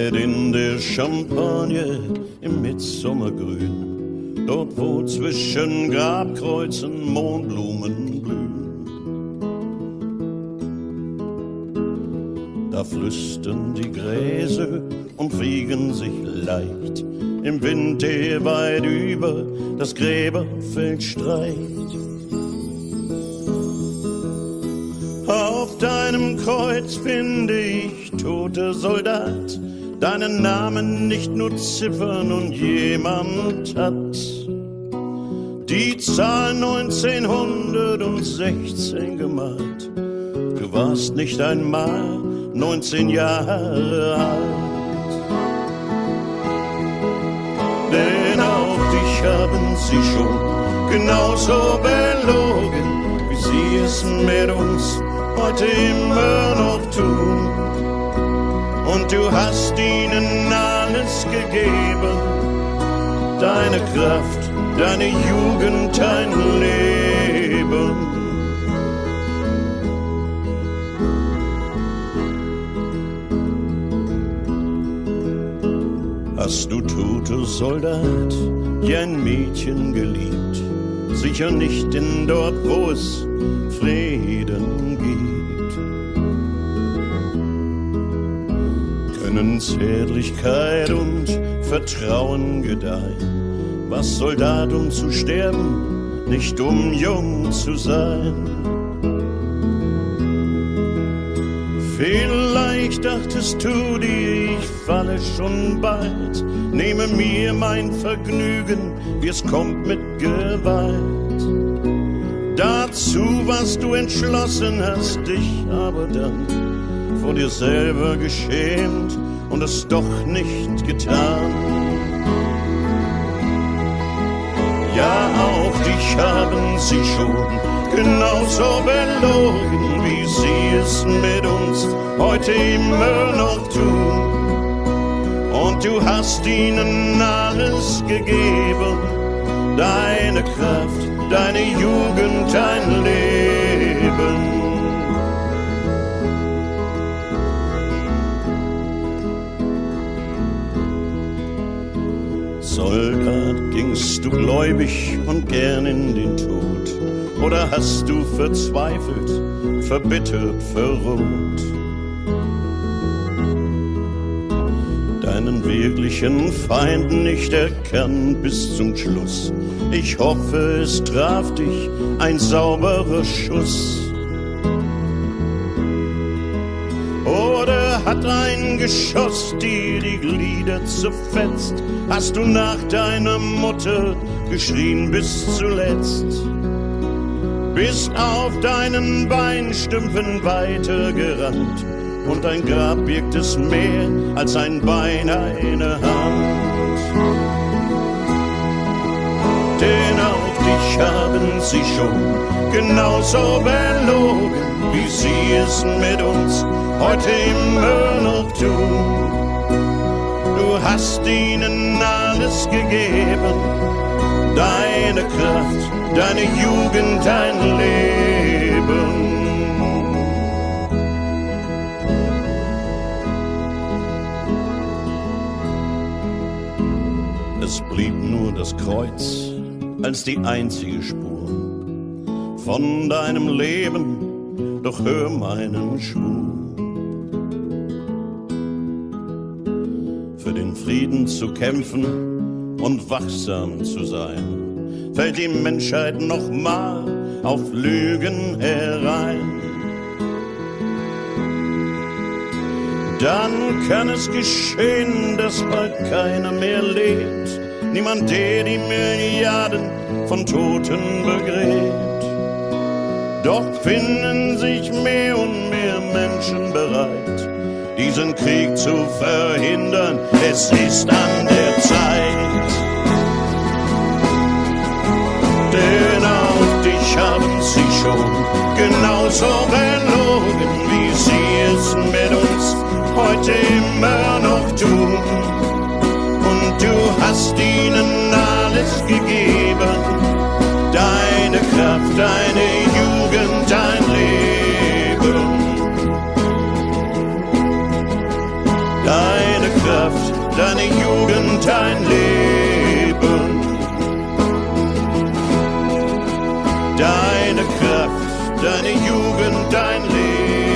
weit in der Champagne im Mitsommergrün, dort wo zwischen Grabkreuzen Mohnblumen blühen. Da flüstern die Gräser und wiegen sich leicht im Wind, der weit über das Gräberfeld streicht. Auf deinem Kreuz finde ich, toter Soldat, deinen Namen nicht nur Ziffern und jemand hat die Zahl 1916 gemalt. Du warst nicht einmal 19 Jahre alt. Denn auch dich haben sie schon genauso belogen, wie sie es mit uns heute immer noch tun. Und du hast ihnen alles gegeben, deine Kraft, deine Jugend, dein Leben. Hast du, toter Soldat, je ein Mädchen geliebt? Sicher nicht in dort, wo es Frieden gibt. Können Zärtlichkeit und Vertrauen gedeihen? Was Soldat, um zu sterben, nicht um jung zu sein? Vielleicht dachtest du dir, ich falle schon bald, nehme mir mein Vergnügen, wie es kommt mit Gewalt. Dazu warst du entschlossen, hast dich aber dann vor dir selber geschämt und es doch nicht getan. Ja, auch dich haben sie schon genauso belogen, wie sie es mit uns heute immer noch tun. Und du hast ihnen alles gegeben, deine Kraft, deine Jugend, dein Leben. Soldat, gingst du gläubig und gern in den Tod? Oder hast du verzweifelt, verbittert, verroht deinen wirklichen Feind nicht erkannt bis zum Schluss? Ich hoffe, es traf dich ein sauberer Schuss. Oder hat ein Geschoss dir die Glieder zerfetzt? Hast du nach deiner Mutter geschrien bis zuletzt? Bist auf deinen Beinstümpfen weitergerannt und dein Grab birgt es mehr als ein Bein, eine Hand. Denn auch dich haben sie schon genauso belogen, wie sie es mit uns heute immer noch tun. Du hast ihnen alles gegeben, deine Kraft, deine Jugend, dein Leben. Es blieb nur das Kreuz als die einzige Spur von deinem Leben, doch hör meinen Schwur. Für den Frieden zu kämpfen und wachsam zu sein, fällt die Menschheit nochmal auf Lügen herein. Dann kann es geschehen, dass bald keiner mehr lebt, niemand, der die Milliarden von Toten begräbt. Doch finden sich mehr und mehr Menschen bereit, diesen Krieg zu verhindern. Es ist an der Zeit. Denn auch dich haben sie schon genauso belogen, wie sie es mit uns heute immer noch tun. Und du hast ihnen alles gegeben, deine Kraft, deine Jugend, dein Leben. Deine Kraft, Kraft, deine Jugend, dein Leben. Deine Kraft, deine Jugend, dein Leben.